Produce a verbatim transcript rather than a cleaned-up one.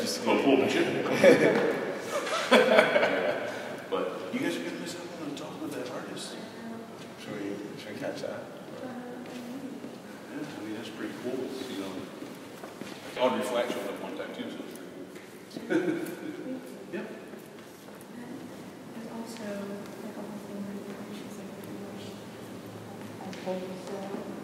just Gonna pull the chicken. But you guys are gonna miss out on talking with that artist. should we should we catch that? Yeah, I mean that's pretty cool. You know, Audrey Flack showed up one time too, so it's pretty cool. Yep. There's also like a whole thing where she's like, I told you so.